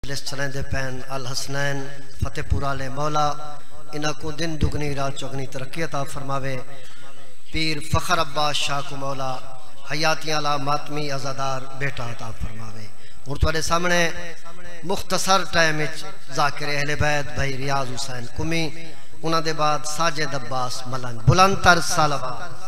چلیں دے پین الحسنین فتح پورا لے مولا انہاں کو دن دگنی رات چگنی ترقی عطا فرماوے پیر فخر عباس شاہ کو مولا حیاتی علا ماتمی ازادار بیٹا عطا فرماوے اور تواڈے سامنے مختصر ٹائم وچ ذاکر اہل بیت بھائی ریاض حسین کمی انہاں دے بعد ساجد عباس ملنگ بلند تر صلوات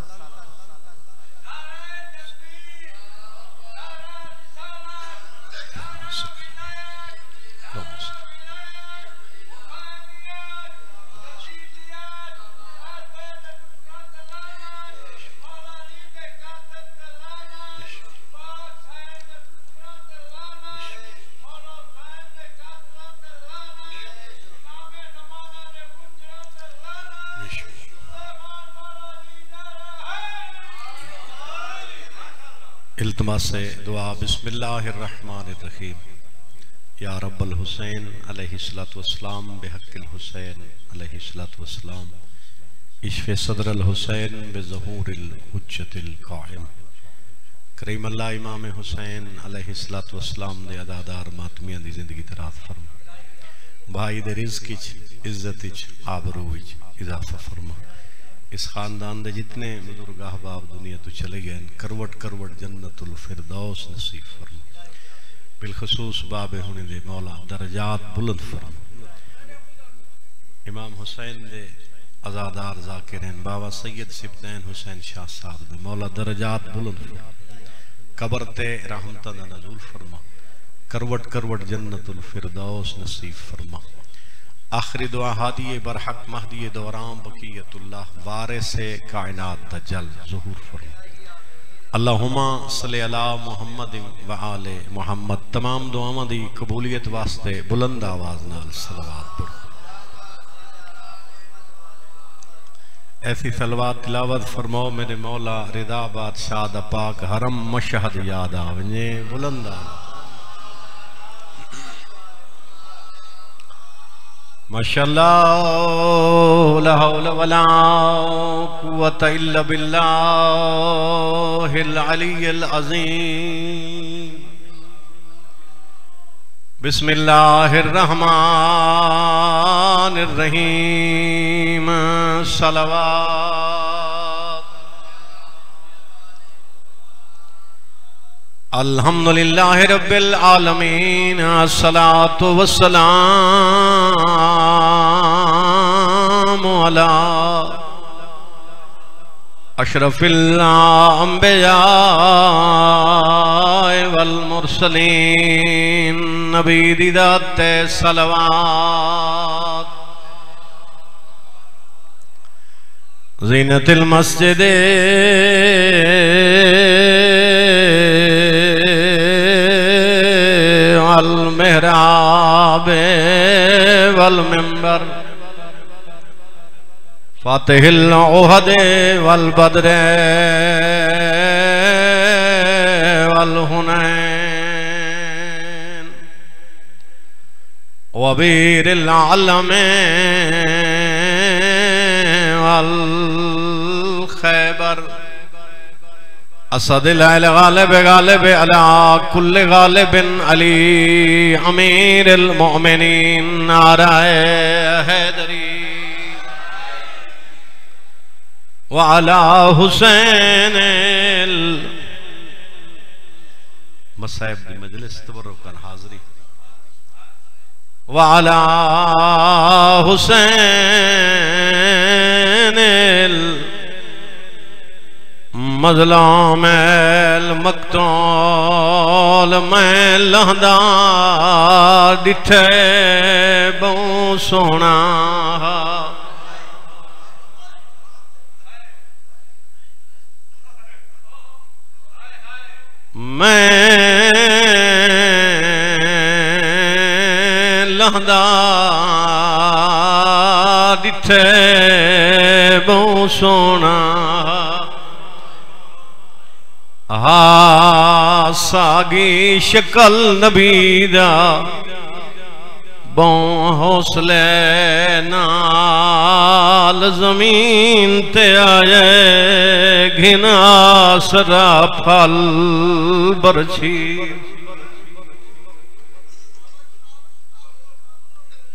التماس دعا بسم اللہ الرحمن الرحیم یا رب الحسین علیہ السلام بحق الحسین علیہ السلام اشف صدر الحسین بظہور الحجت القائم کریم اللہ امام حسین علیہ السلام دے عدادار ماتمیاں دی زندگی دراز فرما بھائی دے رزق عزت آبرو اضافہ فرما اس خاندان دے جتنے بزرگ احباب دنیا تو چلے گئے کروٹ کروٹ جنت الفردوس نصیب فرما بالخصوص باب ہونے دے مولا درجات بلند فرما امام حسین دے عزادار ذاکرین بابا سید سبتین حسین شاہ صاحب دے مولا درجات بلند فرما قبر تے رحمتہ نزول فرما کروٹ کروٹ جنت الفردوس نصیب فرما آخری دعا ہادی برحق مہدی دوران بقیت اللہ وارث کائنات دجل ظہور فرما اللہم صلی علی محمد و آل محمد تمام دعاواں دی قبولیت واسطے بلند آواز نال صلوات پڑھ ایسی صلوات تلاوت فرماؤ میرے مولا رضا بادشاہ دا پاک حرم مشہد یاد آویں بلند آواز ماشاءاللہ لا حول ولا قوة الا باللہ العلی العظیم بسم اللہ الرحمن الرحیم صلوات الحمدللہ رب العالمین الصلاة والسلام علی اشرف الانبیاء والمرسلین نبی دی ذات صلوات زینت المسجد والمحراب والمنبر فاتح العہد والبدر والحنین وبیر العلم والخیبر اسد الغالب غالب علی کل غالب علی امیر المؤمنین نعرہ حیدری وعلی حسین مصائب دی مجلس تبرکن حاضری وعلی حسین مظلوم المقتول میں لہدا ڈٹھے بہوں سونا میں لہدا ڈٹھے بہوں سونا ساگی شکل نبی دا بوں حوصلے نال زمین تے آئے گھنا سرا پھل برچھی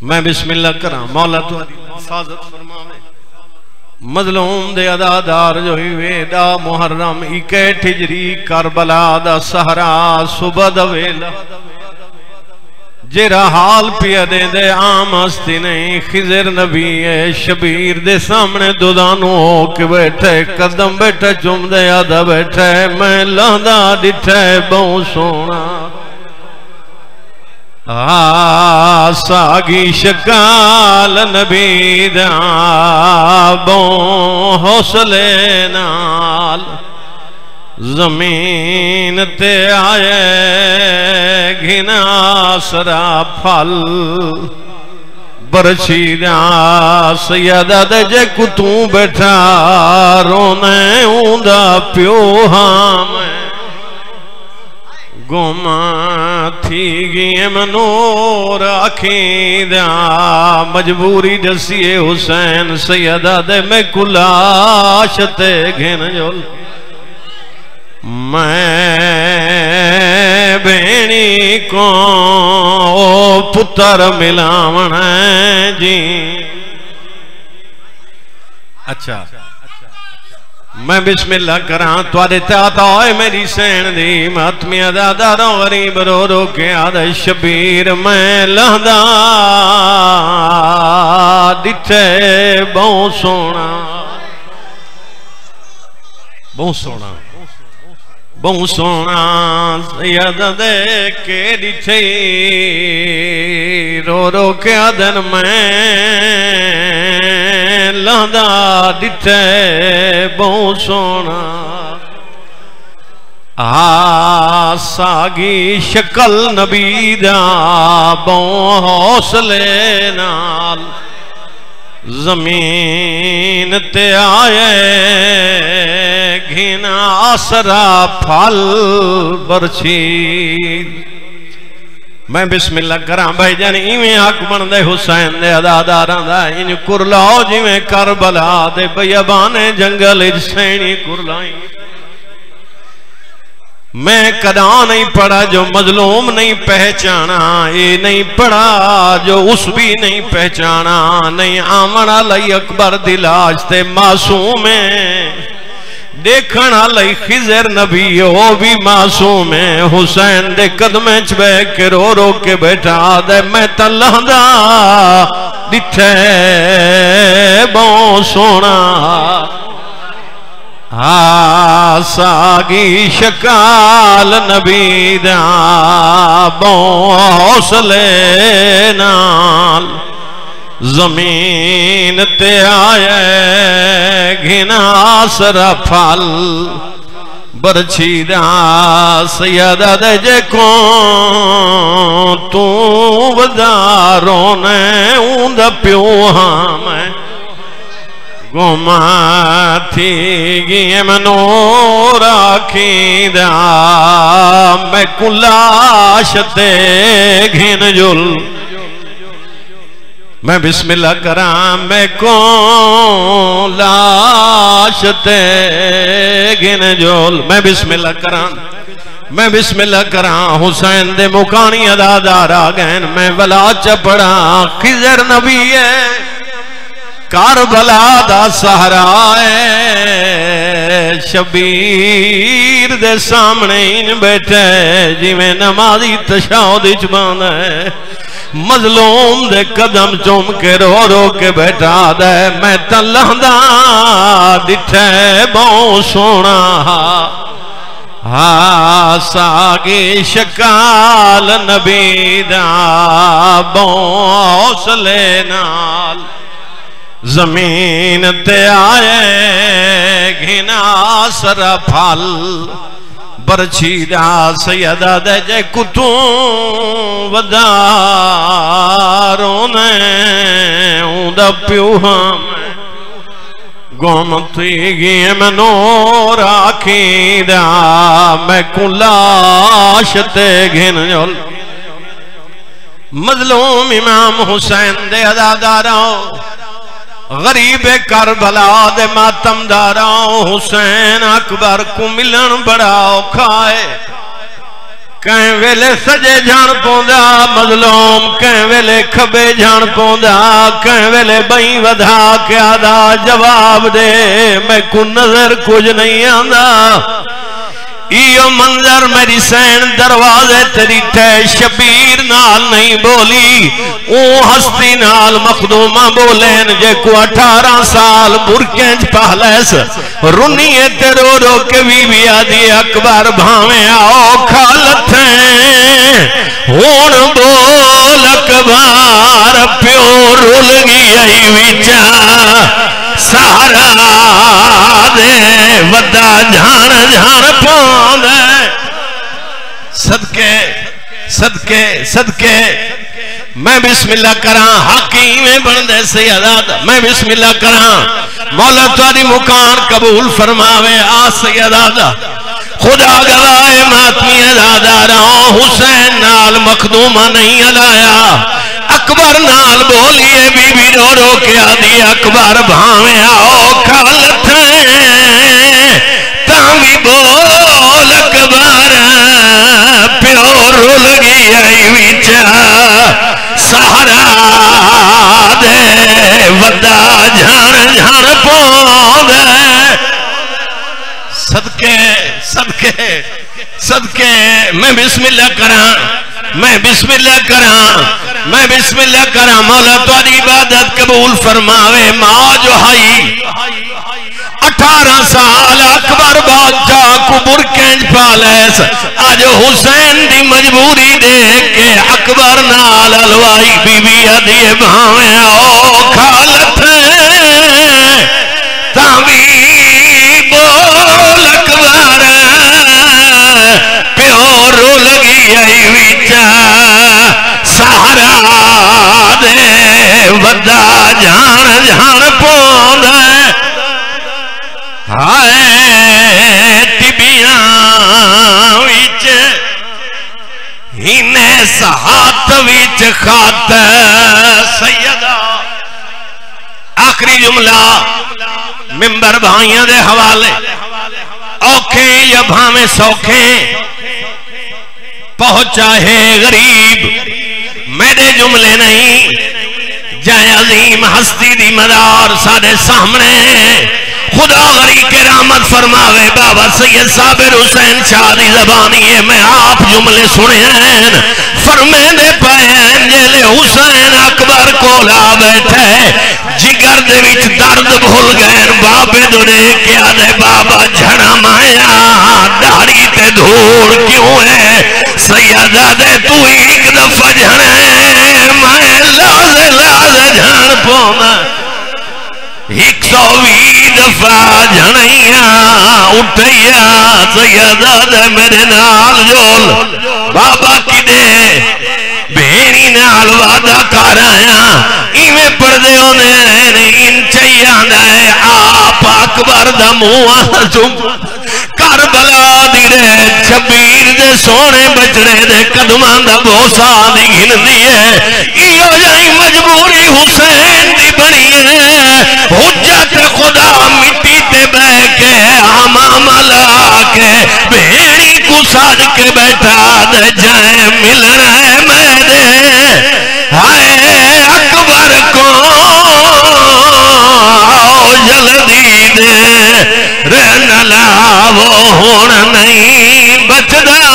میں بسم اللہ کرا مولا تو حفاظت فرماوے مظلوم دے عدادار جو ہی ویدہ محرم 61 ہجری کربلا دا سہرا صبح دا ویلا جیرا حال پیا دے دے عام ہستی نہیں خضر نبی شبیر دے سامنے دودانو ہو کے بیٹھے قدم بیٹھے چم دے آدھا بیٹھے میں لہدہ ڈٹھے بہت سونا ساگی شکال نبی دا بہت حوصلے نال زمین تے آئے گھنا سرا پھل برچی دا سیدہ دے جے کتوں بیٹھا رونے اوندا پیو ہاں میں گما تھی گئی منور آکھیں دا مجبوری دسیے حسین سیدہ دے میں کلاشتے گھن جول میں بینی کو پتر ملاون ہے جی اچھا میں بسم اللہ کران توارے تیاتا ہوئے میری سین دی ماتمی ادادا رو غریب رو رو کے آدھا شبیر میں لہدہ ڈٹھے بہت سونا بہت سونا بہت سونا سیدہ دے کے ڈٹھے رو رو کے آدھن میں لہدہ ڈٹھے بہت سونا ساگی شکل نبی دا بہت حوصلے نال زمین تے آئے گھنا آسرا پھل برچی میں بسم اللہ کرام بھائی جان ایویں حق بن دے حسین دے عداداران دا ان کرلاؤ جیویں کربلا دے بیابان جنگل سینی کرلائیں میں کداں نہیں پڑھا جو مظلوم نہیں پہچانا یہ نہیں پڑھا جو اس بھی نہیں پہچانا نہیں آمنا لئی اکبر دلاج تے معصوم ہے دیکھنا لئی خضر نبی وہ بھی معصوم ہے حسین دے قدمیں چبے کے رو رو کے بیٹھا دے میں تلہدہ ڈٹھے بہت سونا ساگی شکال نبی دا بہت حوصلے نال زمین تے آئے گھنا سرا پھل برچی دا سیدہ دے جے کون تو ودارونے اوندا پیو ہاں میں گما تھی گئی منور آکھیں دا میں کلاشتے گھن جل میں بسم اللہ کرام میں کون لاشتے گھن جول میں بسم اللہ کرام میں بسم اللہ کرام حسین دے مکانی عدادارا گین میں ولا چپڑا خضر نبی ہے کربلا دا سہرا ہے شبیر دے سامنے ان بیٹھے جی میں نمازی تشاہد اچبان ہے مظلوم دے قدم چوم کے رو رو کے بیٹھا دے میں تلہدہ ڈٹھے بہت سونا ساگی شکال نبی دا بہت حوصلے نال زمین تے آئے گھنا سرا پھل برچی دا سیدہ دے جے کتوں ودارونے اوندا پیو ہم گومتی گی منور آکھیں دا میں کلاشتے گھن جل مظلوم امام حسین دے عداداراں غریب کربلا دے ماتم داراں حسین اکبر کو ملن بڑا کھائے کہیں ویلے سجے جان پوندا مظلوم، کہیں ویلے کھبے جان پوندا، کہیں ویلے بئی ودھا کے آدھا جواب دے میں کو نظر کچھ نہیں آندا۔ ایو منظر میری سین دروازے تیری ٹھے شبیر نال نہیں بولی، اون ہستی نال مخدومہ بولین جے کو 18 سال برکینج پہلیس رنیے تے رو رو کے بی آدھی اکبر بھاویں آؤ کھالتیں ہون بول اکبر پیو رول گئی وچا سہارا دے ودا جھان جھان پون دے۔ صدقے صدقے صدقے میں بسم اللہ کراں حقیمیں بندے سیداد میں بسم اللہ کراں مولا تاری مکان قبول فرماوے آ سیداد خدا گواہ ماتمی ازادہ رہوں حسین نال مخدومہ نہیں علایا اکبر نال بولیے بی بی رو رو کے آدھی اکبر بھاویں آؤ کھالتیں تامی بول اکبر پیو رول گئی وچا سہارا دے ودا جھان جھان پون دے۔ صدقے صدقے صدقے میں بسم اللہ کراں میں بسم اللہ کراں میں بسم اللہ کراں مولا تاری عبادت قبول فرماوے۔ ماں جو ہائی 18 سال اکبر بادشاہ کو برکینج پالیس آج حسین دی مجبوری دیکھ کے اکبر نال الوائی بی بی آدھی بھاویں آؤ کھالتیں تاوی بول اکبر پیو رول گئی وچا سہارا دے ودا جھان جھان پون دے۔ ہائے ٹبیاں وچ ہینے سہات وچ خات سیدہ آخری جملہ ممبر بھائیاں دے حوالے اوکھے یا بھاویں سوکھیں پہنچا ہے غریب میرے جملے نہیں جائے عظیم ہستی دی مدار سارے سامنے خدا غریب کے رحمت فرماوے بابا سید صابر حسین شاہ دی زبانی ہے میں آپ جملے سنے ہیں فرمے دے پائیں جیلے حسین اکبر کولا بیٹھے جگر دے وچ درد بھول گئے بابے دنے کیا دے بابا جھڑا مایا داڑی تے دھوڑ کیوں ہے سیدہ دے تو ایک دفعہ جھڑے میں لاز جھڑ پونا 120 دفعہ جھڑیاں اٹھیا سیدہ دے میرے نال جول بابا کی دے بھینی نال وعدہ کر آیا ایویں پردے ہونے ان چاہیاں دے آپ اکبر دا منہ چوم کربلا دی رے شبیر دے سونے بچڑے دے قدماں دا بوسا دی گھندی ہے ایو جائی مجبوری حسین دی بنی ہے حجت خدا مٹی تے بہ کے امام لا کے بھیڑی کو ساج کے بیٹھا دے جائے ملن ہے میں دے ہائے اکبر کو جلدی دے رہن لا وہ ہون نہیں بچدا